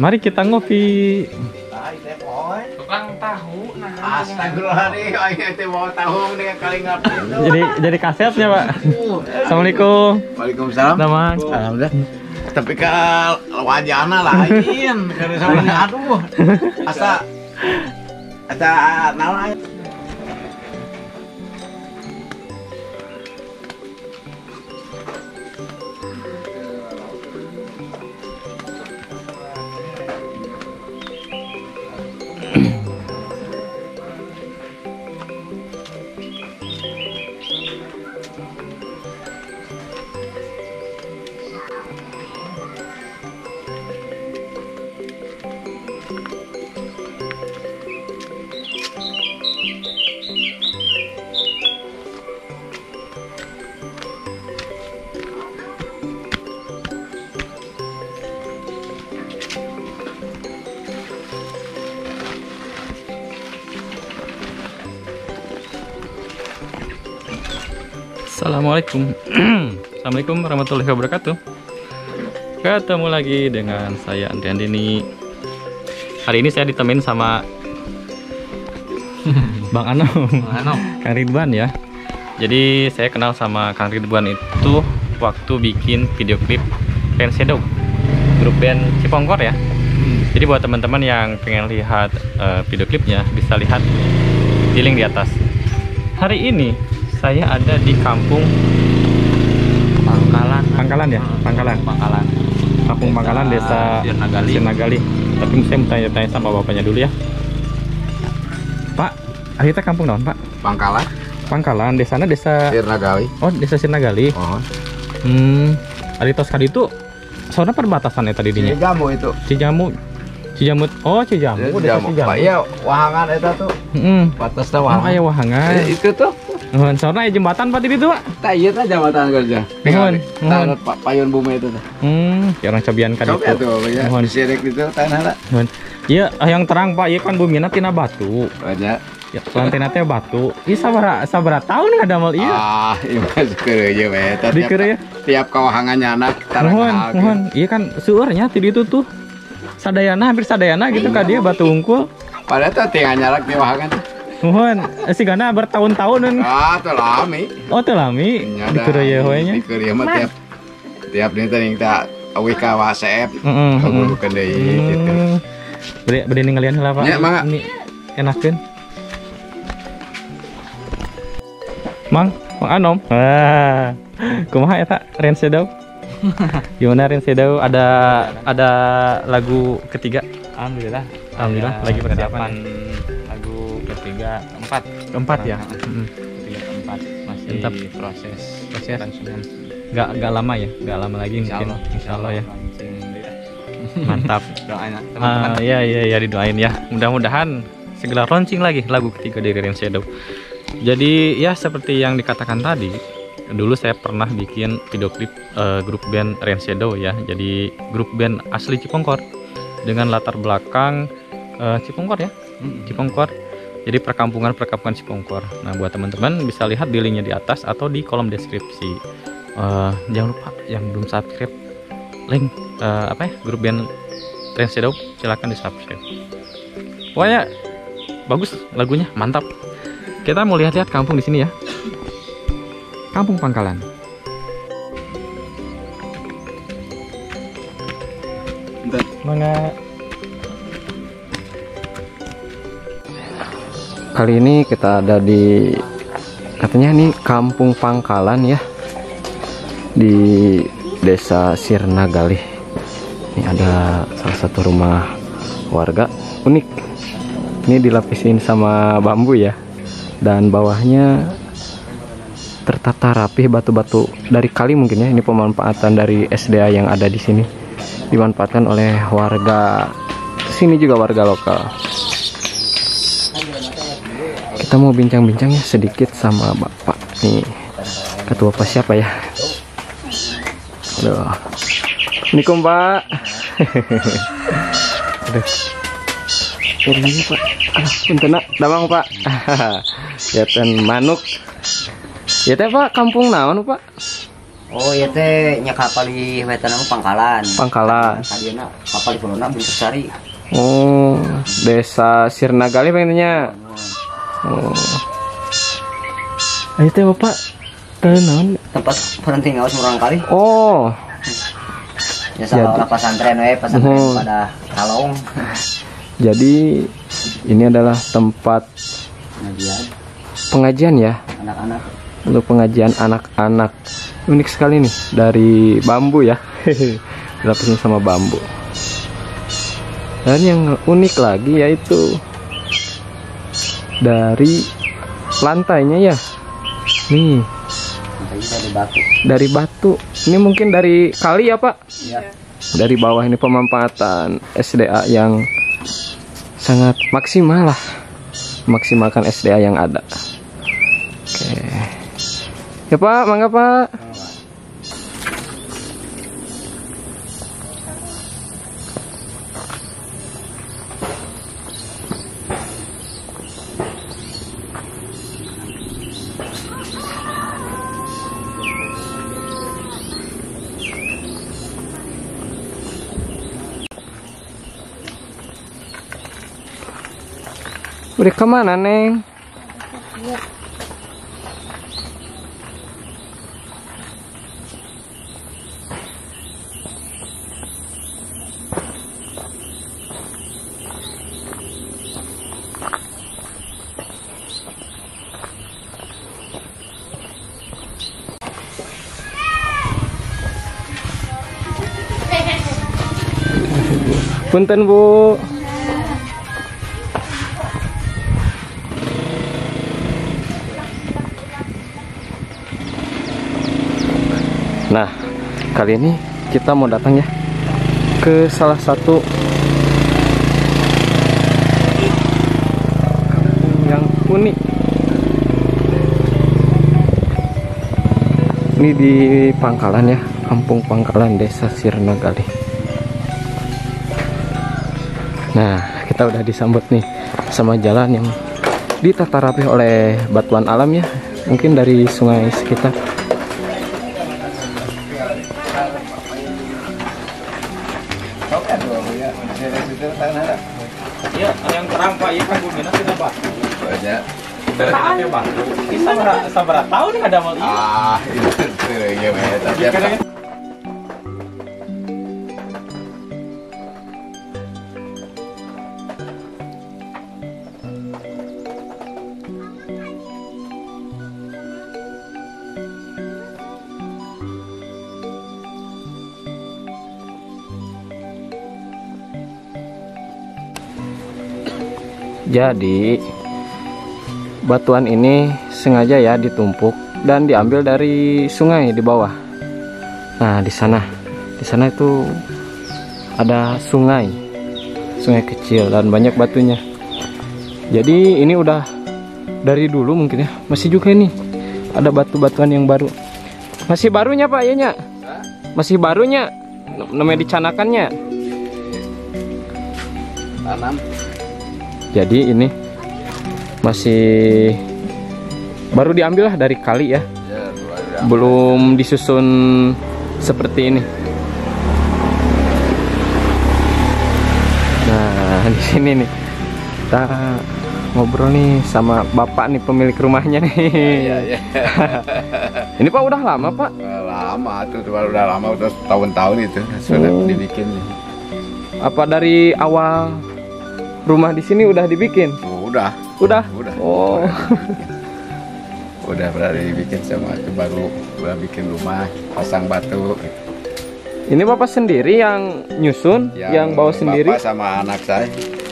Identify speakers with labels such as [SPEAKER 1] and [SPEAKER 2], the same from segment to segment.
[SPEAKER 1] Mari kita ngopi.
[SPEAKER 2] Tukang tahu nah.
[SPEAKER 3] Astagfirullahaladzim, ayo teh mau tahu nih kali ngapain.
[SPEAKER 1] Jadi kasetnya, Pak. Assalamualaikum.
[SPEAKER 3] Waalaikumsalam.
[SPEAKER 1] Nama.
[SPEAKER 3] Alhamdulillah. Tapi kalau wajahna lain, dari soalnya aduh. Asa naon.
[SPEAKER 1] Assalamualaikum. Assalamualaikum warahmatullahi wabarakatuh. Ketemu lagi dengan saya Andri Andini. Hari ini saya ditemenin sama Bang Anom, Kang Ridwan ya. Jadi saya kenal sama Kang Ridwan itu waktu bikin video klip Ranshadow, grup band Cipongkor ya. Jadi buat teman-teman yang pengen lihat video klipnya bisa lihat di link di atas. Hari ini saya ada di kampung Pangkalan ya, Pangkalan. Kampung Pangkalan, desa Sirnagali. Tapi saya mau tanya-tanya sama bapaknya dulu ya. Pak, akhirnya kampung naon, Pak? Pangkalan, desana desa
[SPEAKER 3] Sirnagali.
[SPEAKER 1] Oh, desa Sirnagali.
[SPEAKER 3] Oh.
[SPEAKER 1] Ari tos kali itu soalnya perbatasannya tadi dinya.
[SPEAKER 3] Cijamu itu.
[SPEAKER 1] Cijamut. Oh, Cijamu.
[SPEAKER 3] Pak, iya wahangan eta tuh. Batasna
[SPEAKER 1] Oh,
[SPEAKER 3] wahangan.
[SPEAKER 1] aya wahangan.
[SPEAKER 3] Itu tuh.
[SPEAKER 1] Soalnya aya jembatan Pak di ditu, Pak.
[SPEAKER 3] Tah ieu teh jabatan kerja.
[SPEAKER 1] Nuhun.
[SPEAKER 3] Pak Payun Bumi itu teh.
[SPEAKER 1] Ya orang cobian kan
[SPEAKER 3] Coba
[SPEAKER 1] itu.
[SPEAKER 3] tuh ya.
[SPEAKER 1] Nuhun.
[SPEAKER 3] Disirek itu tanah.
[SPEAKER 1] Iya, yang terang Pak, iya kan bumina tina batu.
[SPEAKER 3] Aja.
[SPEAKER 1] Ya, lantina teh batu. Ih sabaraha tahun ngadamel ieu.
[SPEAKER 3] Ieu mah keur ieu we.
[SPEAKER 1] Dikeur ya.
[SPEAKER 3] Tiap kawahangannya anak
[SPEAKER 1] Nuhun. Iya kan seueurnya ti ditu tuh. Sadayana hampir sadayana gitu ka dia batu unggul.
[SPEAKER 3] Padahal tuh tinggal nyarak di wahangan.
[SPEAKER 1] Nuhun, sigana bertahun-tahun.
[SPEAKER 3] Teu lami.
[SPEAKER 1] Oh, teu lami. Dikeur ye we nya.
[SPEAKER 3] Dikeur ieu mah tiap dia teh ta awi ka WhatsApp. Ngurukeun deui gitu.
[SPEAKER 1] Bade ningalian heula Pak.
[SPEAKER 3] Ya, mangga.
[SPEAKER 1] Ini enakeun. Mang Anom. Kumaha eta Ranshadow? Gimana Ranshadow? Ada lagu ketiga?
[SPEAKER 2] Alhamdulillah
[SPEAKER 1] Lagi persiapan
[SPEAKER 2] lagu ketiga
[SPEAKER 1] keempat ya.
[SPEAKER 2] ketiga keempat masih
[SPEAKER 1] Mantap.
[SPEAKER 2] proses aransemen.
[SPEAKER 1] Gak lama ya, gak lama lagi mungkin. Insyaallah ya. Mantap.
[SPEAKER 2] Doanya teman-teman.
[SPEAKER 1] Ya didoain ya. Mudah-mudahan segera launching lagi lagu ketiga dari Ranshadow. Jadi ya seperti yang dikatakan tadi, dulu saya pernah bikin video klip grup band Ranshadow ya. Jadi grup band asli Cipongkor dengan latar belakang Cipongkor ya. Cipongkor. Jadi perkampungan Cipongkor. Nah, buat teman-teman bisa lihat di linknya di atas atau di kolom deskripsi. Jangan lupa yang belum subscribe link grup band Ranshadow, silahkan di subscribe. Pokoknya bagus lagunya, mantap. Kita mau lihat-lihat kampung di sini ya. Kampung Pangkalan. Mana?
[SPEAKER 4] Kali ini kita ada di katanya nih Kampung Pangkalan ya, di desa Sirnagali. Ini ada salah satu rumah warga unik. Ini dilapisin sama bambu ya, dan bawahnya tertata rapi batu-batu dari kali mungkin ya. Ini pemanfaatan dari SDA yang ada di sini, dimanfaatkan oleh warga sini juga, warga lokal. Kita mau bincang-bincang ya sedikit sama Bapak nih. Ketua apa siapa ya? Aduh. Assalamualaikum Pak. Aduh. Ini Pak. Punten damang Pak. Ya ten manuk. Ya teh Pak, kampung naon Pak?
[SPEAKER 5] Oh iya teh nya kapal di wetan Pangkalan.
[SPEAKER 4] Pangkalan.
[SPEAKER 5] Tadinya kapal di Pulona Buntusari.
[SPEAKER 4] Oh, desa Sirnagali pengennya. Oh. Ayo teh Bapak. Tenan.
[SPEAKER 5] Tempat berhenti ngawas murang kali.
[SPEAKER 4] Oh.
[SPEAKER 5] Ya salah pesantren pada kalong.
[SPEAKER 4] Jadi ini adalah tempat pengajian ya.
[SPEAKER 5] Anak-anak.
[SPEAKER 4] Untuk pengajian anak-anak. Unik sekali nih dari bambu ya. Dilapisin sama bambu. Dan yang unik lagi yaitu dari lantainya ya. Nih.
[SPEAKER 5] Dari batu.
[SPEAKER 4] Dari batu. Ini mungkin dari kali ya, Pak?
[SPEAKER 5] Iya.
[SPEAKER 4] Dari bawah ini pemanfaatan SDA yang sangat maksimal lah. Maksimalkan SDA yang ada. Oke. Ya Pak, mangga Pak. Udah kemana Neng? Punten Bu. Nah, kali ini kita mau datang ya ke salah satu kampung yang unik. Ini di Pangkalan ya, Kampung Pangkalan, Desa Sirnagali. Nah, kita udah disambut nih sama jalan yang ditata rapi oleh batuan alam ya, mungkin dari sungai sekitar.
[SPEAKER 1] Iya, yang terang Pak, iya kan guna sudah Pak.
[SPEAKER 3] Banyak.
[SPEAKER 1] Berapa Pak? Ini sabar tahun nih ada mal ini.
[SPEAKER 3] Itu ya.
[SPEAKER 4] Jadi batuan ini sengaja ya ditumpuk dan diambil dari sungai di bawah. Nah, di sana itu ada sungai kecil dan banyak batunya. Jadi ini udah dari dulu mungkin ya, masih juga ini ada batu-batuan yang baru. Masih barunya Pak, ya nya? Masih barunya, namanya dicanakannya.
[SPEAKER 3] Tanam.
[SPEAKER 4] Jadi ini masih baru diambil lah dari kali ya, belum disusun seperti ini. Nah, di sini nih kita ngobrol nih sama bapak nih, pemilik rumahnya nih.
[SPEAKER 3] Iya.
[SPEAKER 4] Ini Pak udah lama Pak?
[SPEAKER 3] Lama tuh, udah lama, udah tahun-tahun itu sudah dibikin.
[SPEAKER 4] Apa dari awal rumah di sini udah dibikin?
[SPEAKER 3] Udah.
[SPEAKER 4] Oh.
[SPEAKER 3] Udah berani dibikin sama itu, baru bikin rumah, pasang batu.
[SPEAKER 4] Ini Bapak sendiri yang nyusun, yang bawa sendiri?
[SPEAKER 3] Bapak sama anak saya.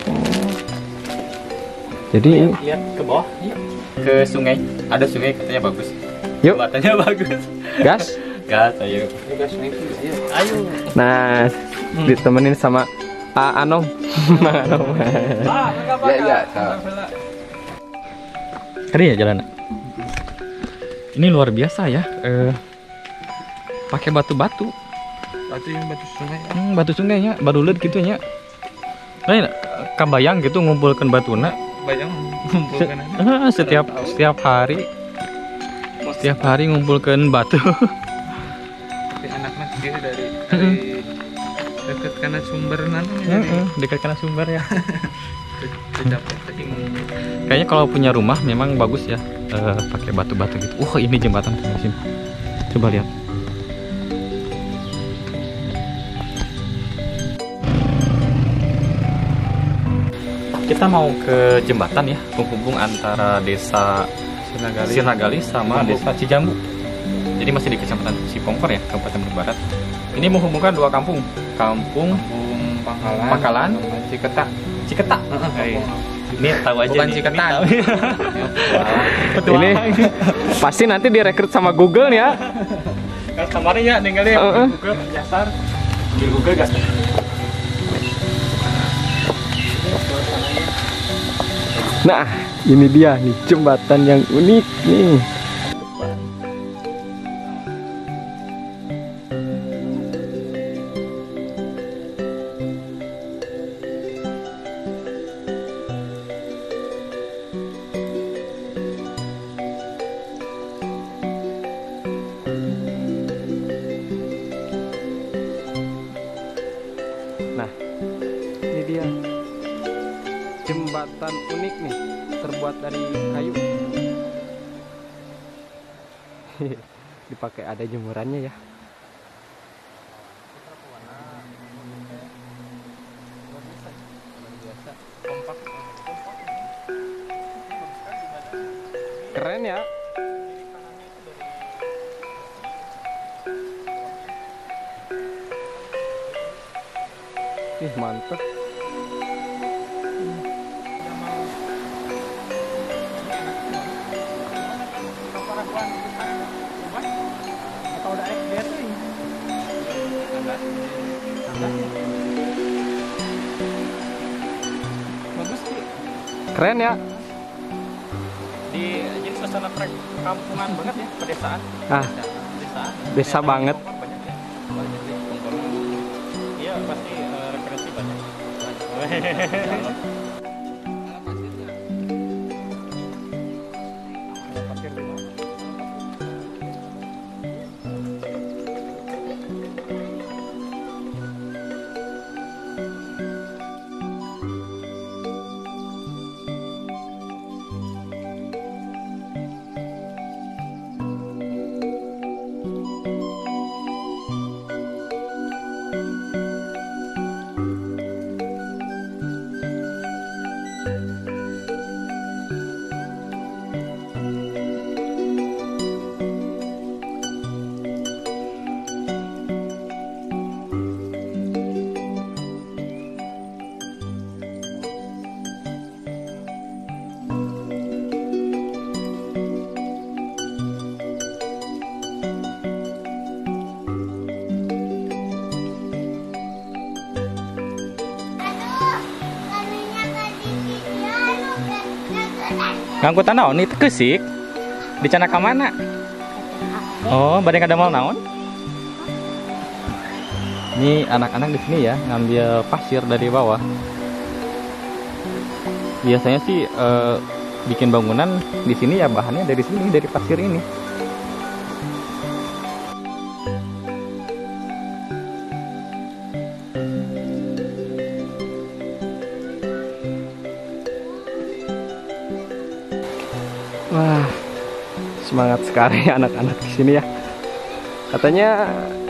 [SPEAKER 4] Jadi
[SPEAKER 1] Lihat ke bawah, yuk. Ke sungai. Ada sungai katanya bagus.
[SPEAKER 4] Yuk.
[SPEAKER 1] Katanya bagus.
[SPEAKER 4] Gas?
[SPEAKER 1] Gas, ayo. Ayo.
[SPEAKER 4] Nah, ditemenin sama Anom. Anom.
[SPEAKER 3] Iya.
[SPEAKER 1] Keren ya jalan. Ini luar biasa ya. Pakai batu-batu.
[SPEAKER 3] Batu sungai.
[SPEAKER 1] Batu sungainya, baru lihat gitu nya. Nah, kabayang gitu ngumpulkan batuna.
[SPEAKER 2] Bayang mengumpulkan
[SPEAKER 1] Setiap hari ngumpulkan batu.
[SPEAKER 2] dia dari dekat karena sumber nanti
[SPEAKER 1] dekat karena sumber ya.
[SPEAKER 2] dapat tadi.
[SPEAKER 1] Kayaknya kalau punya rumah memang bagus ya, pakai batu-batu gitu. Ini jembatan di sini. Coba lihat. Kita mau ke jembatan ya, penghubung antara desa Sirnagali sama desa Cijambu. Jadi masih di kecamatan Cipongkor ya, Kabupaten Bandung Barat. Ini menghubungkan dua kampung, Kampung Pangkalan,
[SPEAKER 2] sama Ciketak.
[SPEAKER 1] Ciketak. Ini tahu aja.
[SPEAKER 2] Bukan
[SPEAKER 1] nih,
[SPEAKER 2] Ciketan.
[SPEAKER 1] Petualang.
[SPEAKER 4] Ini pasti nanti direkrut sama Google ya.
[SPEAKER 1] Kan kemarin ya ninggalin Google nyasar. Di Google gas.
[SPEAKER 4] Nah, ini dia nih jembatan yang unik nih. Nah, ini dia jembatan unik nih, terbuat dari kayu. Dipakai ada jemurannya ya. Keren ya. Mantep. Keren ya.
[SPEAKER 1] Jadi suasana perkampungan banget ya, pedesaan.
[SPEAKER 4] Desa banget.
[SPEAKER 1] Iya, pasti referensi banyak. Ngangkutan naon itu kesik di cana ka mana? Oh, badai kada mal naon? Ini anak-anak di sini ya ngambil pasir dari bawah. Biasanya sih bikin bangunan di sini ya bahannya dari sini, dari pasir ini.
[SPEAKER 4] Wah, semangat sekali anak-anak di sini ya. Katanya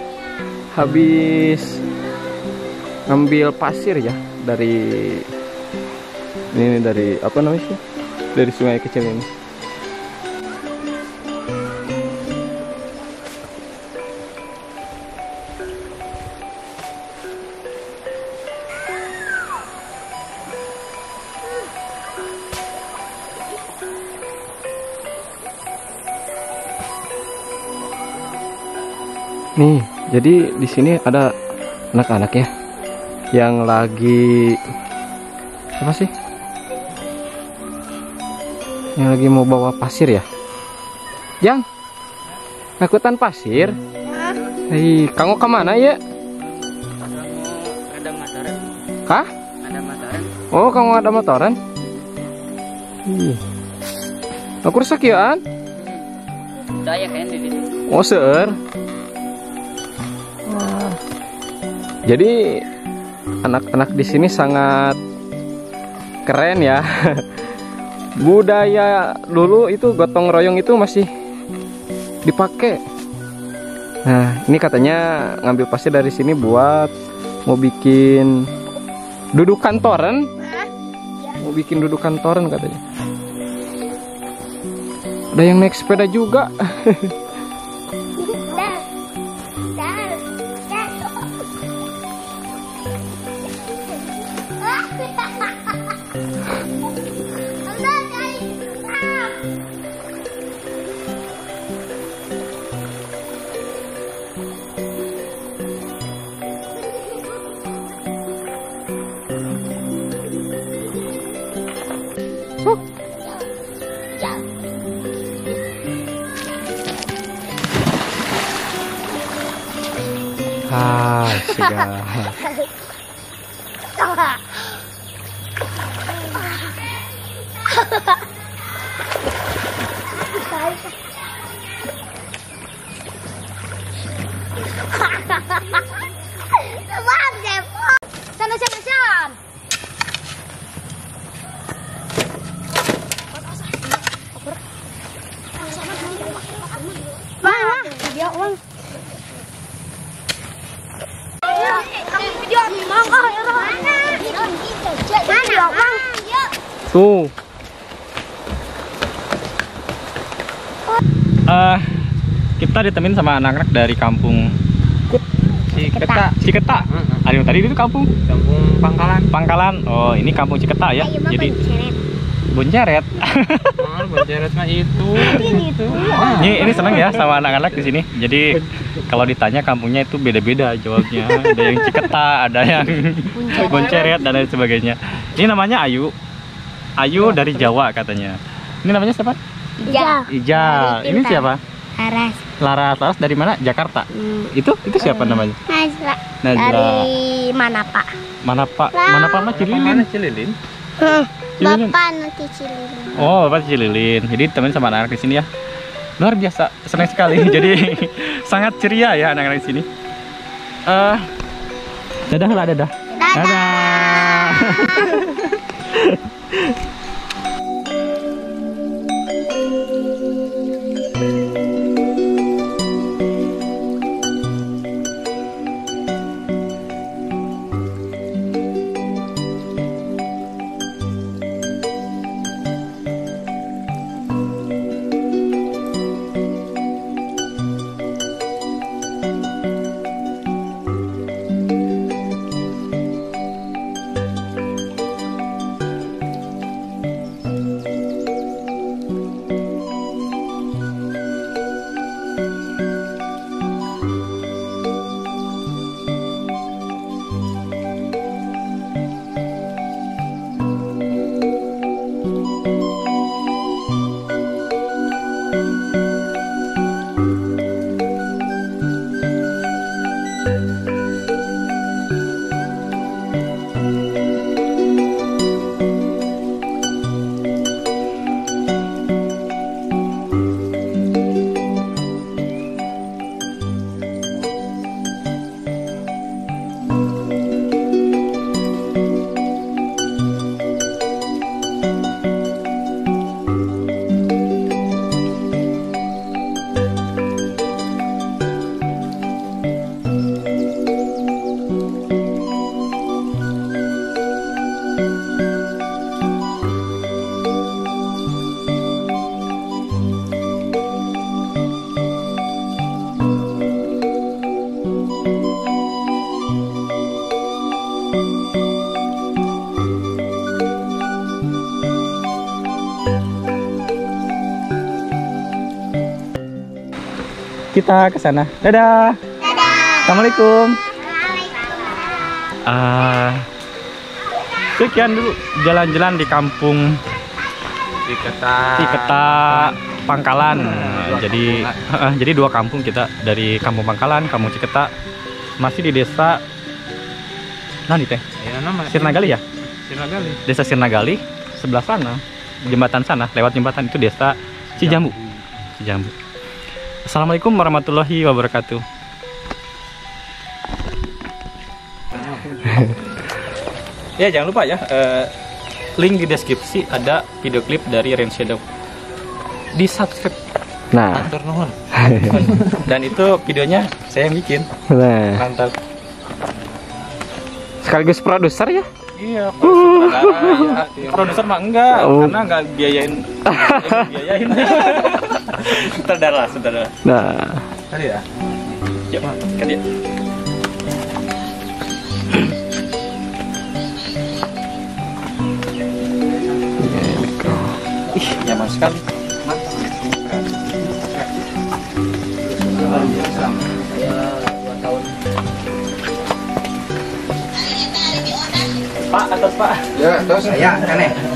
[SPEAKER 4] habis ngambil pasir ya dari ini, dari apa namanya sih? Dari sungai kecil ini. Nih, jadi di sini ada anak-anak ya yang lagi apa sih? Yang lagi mau bawa pasir ya? Yang angkutan pasir? Hei, kamu kemana ya?
[SPEAKER 5] Ada motoran.
[SPEAKER 4] Hah?
[SPEAKER 5] Ada motoran.
[SPEAKER 4] Oh, kamu ada motoran? Aku rusak ya, An?
[SPEAKER 5] Daya kan di situ.
[SPEAKER 4] Oh, seueur. Jadi anak-anak di sini sangat keren ya. Budaya dulu itu gotong royong itu masih dipakai. Nah, ini katanya ngambil pasir dari sini buat mau bikin dudukan toren. Mau bikin dudukan toren katanya. Ada yang naik sepeda juga. Sudah. Tuh.
[SPEAKER 1] Kita ditemenin sama anak-anak dari kampung Ciketa. Ada yang tadi itu kampung Pangkalan. Oh, ini kampung Ciketa ya. Jadi Bonceret.
[SPEAKER 2] Bonceret mah itu.
[SPEAKER 1] Ini senang ya sama anak-anak di sini. Jadi kalau ditanya kampungnya itu beda-beda jawabnya. Ada yang Ciketa, ada yang Bonceret dan lain sebagainya. Ini namanya Ayu. Ayu dari Jawa katanya. Ini namanya siapa? Ija. Ini siapa? Laras dari mana? Jakarta. Itu siapa namanya? Nazla.
[SPEAKER 6] Dari Manapa.
[SPEAKER 1] Manapa mah Cililin.
[SPEAKER 6] Bapak nanti Cililin.
[SPEAKER 1] Oh, Bapak Cililin. Jadi teman sama anak-anak di sini ya. Luar biasa, senang sekali. Jadi sangat ceria ya anak-anak di sini. Dadah lah, dadah. Kita ke sana. Dadah. Assalamualaikum. Sekian dulu jalan-jalan di kampung Ciketa Pangkalan. Jadi dua kampung kita, dari kampung Pangkalan, kampung Ciketa, masih di desa Sirnagali ya? Desa Sirnagali, sebelah sana, jembatan sana, lewat jembatan itu desa Cijambu. Assalamualaikum warahmatullahi wabarakatuh. Ya jangan lupa ya, link di deskripsi ada video klip dari Rain Shadow. Di subscribe.
[SPEAKER 4] Nah,
[SPEAKER 3] Atur nuhun.
[SPEAKER 1] Dan itu videonya saya yang bikin.
[SPEAKER 4] nah.
[SPEAKER 1] Mantap.
[SPEAKER 4] Sekaligus produser ya?
[SPEAKER 1] Iya, sutradara, ya. Produser mah enggak,
[SPEAKER 4] Oh.
[SPEAKER 1] karena enggak biayain. Biayain. Sutradara.
[SPEAKER 4] Nah,
[SPEAKER 1] Tadi ya. Ya, kan dia. Ih, nyaman sekali. Pak, atas Pak.
[SPEAKER 3] Ya, terus
[SPEAKER 5] Ya, kan